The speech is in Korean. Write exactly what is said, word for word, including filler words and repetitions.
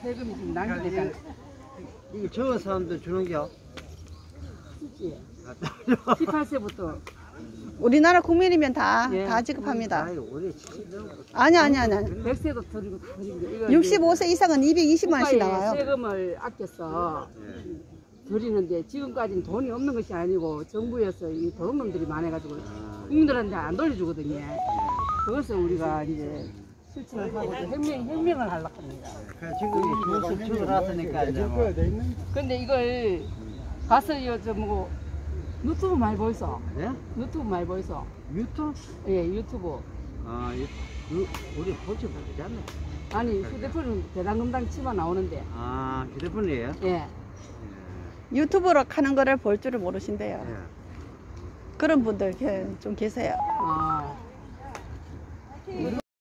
세금이 지금 낭비되잖아. 이거 적은 사람들 주는겨? 그치? 십팔 세부터. 우리나라 국민이면 다, 예. 다 지급합니다. 아유, 우리 칠십 아니, 아니, 아니. 아니. 백 세도 드리고 다 드리고. 육십오 세 이상은 이백이십만 원씩 국가에 나와요. 세금을 아껴서 드리는데 지금까지는 돈이 없는 것이 아니고 정부에서 이 도둑놈들이 많아가지고 국민들한테 안 돌려주거든요. 그것을 우리가 이제 실천을 하고 혁명, 혁명을 하려고 합니다. 지금 조수 줄어놨으니까 이제 뭐. 근데 이걸 가서 저 뭐 유튜브 많이 보이소? 예? 유튜브 많이 보이소? 유튜브? 예, 유튜브. 아, 유, 유, 우리 보지 못하잖아. 아니 휴대폰은 대당금당 치면 나오는데. 아, 휴대폰이에요? 예. 유튜브로 하는 거를 볼 줄을 모르신대요. 예. 그런 분들 좀 계세요. 아.